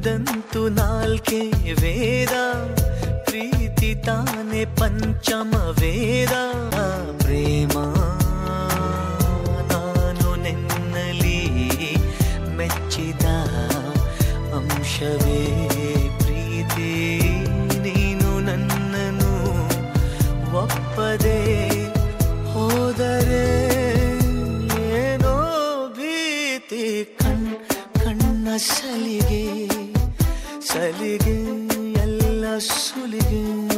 ನುಡಿದಂತು ನಾಲ್ಕೆ ವೇದ, ಪ್ರೀತಿ ತಾನೆ ಪಂಚಮ ವೇದ. ಪ್ರೇಮ ನಾನು ನಿನ್ನಲ್ಲಿ ಮೆಚ್ಚಿದ ಅಂಶವೇ ಪ್ರೀತಿ. ನೀನು ನನ್ನನ್ನು ಒಪ್ಪದೆ ಹೋದರೆ ಏನೋ ಭೀತಿ. ಕಣ್ಣ ಸಲಿಗೆ ಸಲಿಗೆ ಎಲ್ಲ ಸುಲಿಗೆ.